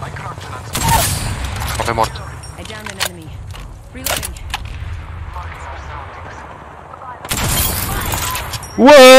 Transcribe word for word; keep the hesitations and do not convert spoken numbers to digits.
Morto, è morto. I downed an enemy. Reloading. Wow!